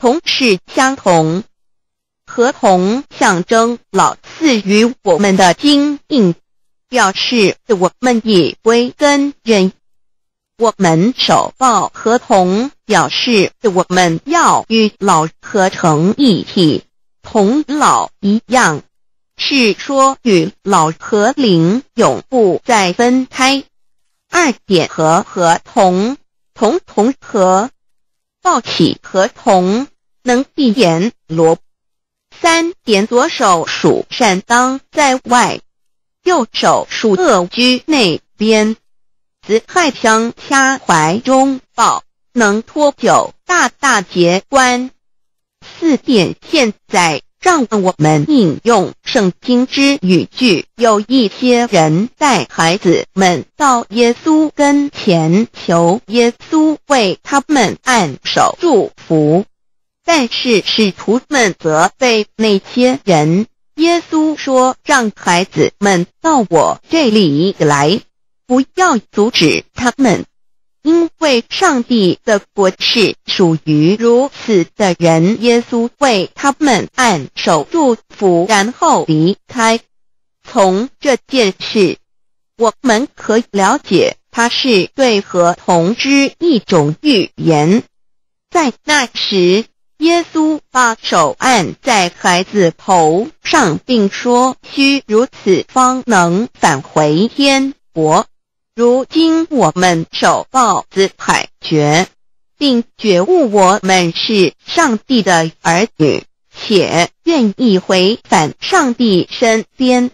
同是相同。合同象征老赐予我们的经印，表示我们已归跟人。我们守抱合同，表示我们要与老合成一体，同老一样，是说与老和灵永不再分开。二点和合同，同和，抱起合同，能闭眼罗。三点左手属善当在外，右手属恶居内边。子亥相掐怀中抱，能托九大大节关。四点现在让我们引用圣经之语句，有一些人带孩子们到耶稣跟前，求耶稣为他们按手祝福，但是使徒们责备那些人。耶稣说，让孩子们到我这里来，不要阻止他们，因为上帝的国是属于如此的人。耶稣为他们按手祝福，然后离开。从这件事，我们可以了解，它是对合同之一种预言。在那时，耶稣把手按在孩子头上，并说，须如此方能返回天国。如今我们守抱子海觉，并觉悟我们是上帝的儿女，且愿意回返上帝身边。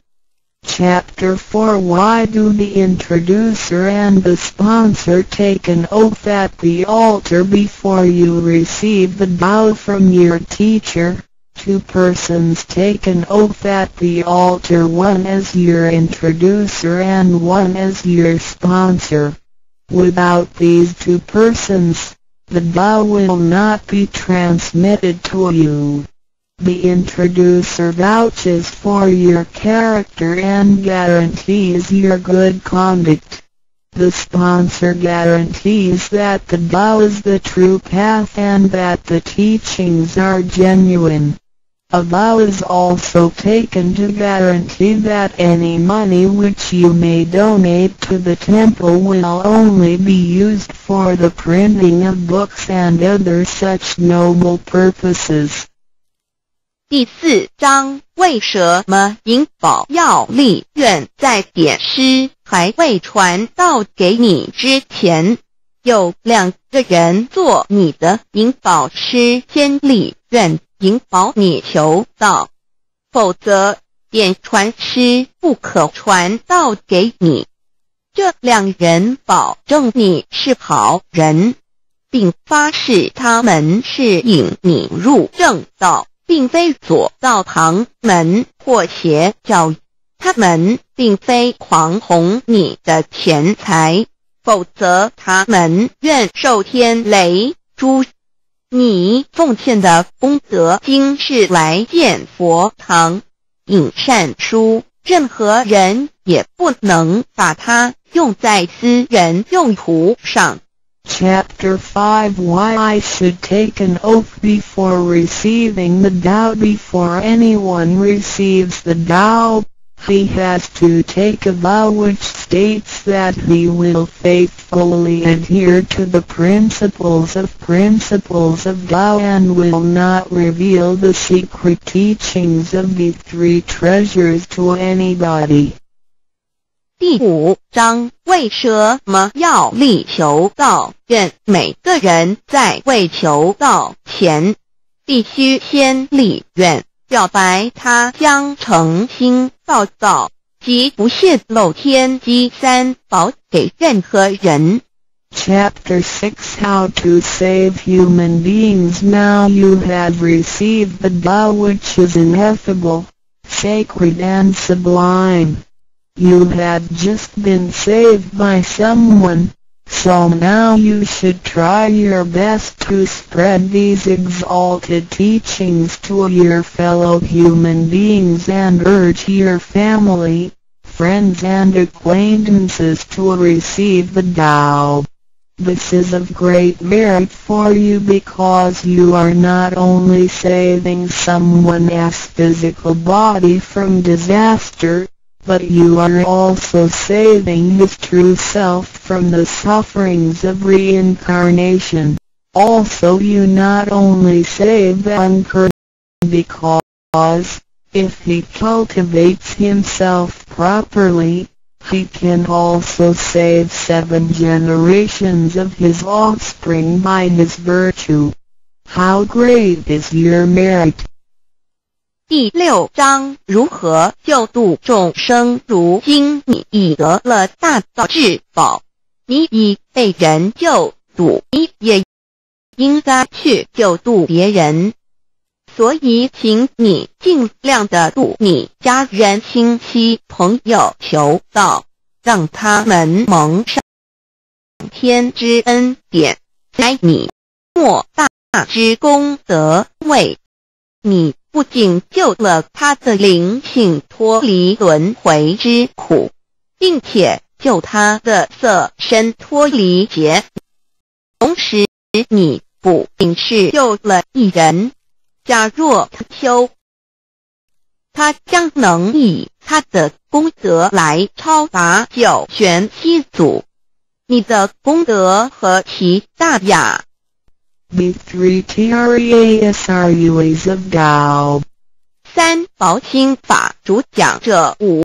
Chapter 4 Why do the introducer and the sponsor take an oath at the altar before you receive the Tao from your teacher? Two persons take an oath at the altar, one as your introducer and one as your sponsor. Without these two persons, the Tao will not be transmitted to you. The introducer vouches for your character and guarantees your good conduct. The sponsor guarantees that the Tao is the true path and that the teachings are genuine. A vow is also taken to guarantee that any money which you may donate to the temple will only be used for the printing of books and other such noble purposes. 第4章，为什么银宝要立愿？在典诗还未传到给你之前，有2个人做你的银宝师，先立愿，引保你求道，否则典传师不可传道给你。这2人保证你是好人，并发誓他们是引你入正道，并非左道旁门或邪教。他们并非狂哄你的钱财，否则他们愿受天雷诛。你奉献的功德金是来建佛堂、引善书，任何人也不能把它用在私人用途上。 Chapter 5 Why I should take an oath before receiving the Tao. Before anyone receives the Tao, he has to take a vow which states that he will faithfully adhere to the principles of Tao and will not reveal the secret teachings of the 3 treasures to anybody. 第5章，为什么要立求道愿？每个人在为求道前，必须先立愿，表白他将诚心报道及不泄露天机3宝给任何人。 Chapter 6 How to save human beings. Now you have received the Tao which is ineffable, sacred and sublime. You have just been saved by someone, so now you should try your best to spread these exalted teachings to your fellow human beings and urge your family, friends and acquaintances to receive the Tao. This is of great merit for you because you are not only saving someone's physical body from disaster, but you are also saving his true self from the sufferings of reincarnation. Also you not only save the uncursed because, if he cultivates himself properly, he can also save 7 generations of his offspring by his virtue. How great is your merit! 第6章如何救度众生。如今你已得了大道至宝，你已被人救度，你也应该去救度别人。所以请你尽量的度你家人、亲戚、朋友，求道，让他们蒙上天之恩典，在你莫大之功德位。你不仅救了他的灵性脱离轮回之苦，并且救他的色身脱离劫，同时你不仅是救了一人，假若他修，他将能以他的功德来超拔9玄7祖。你的功德何其大呀！ B3 TREASRUAs of Tao 三宝心法主讲者5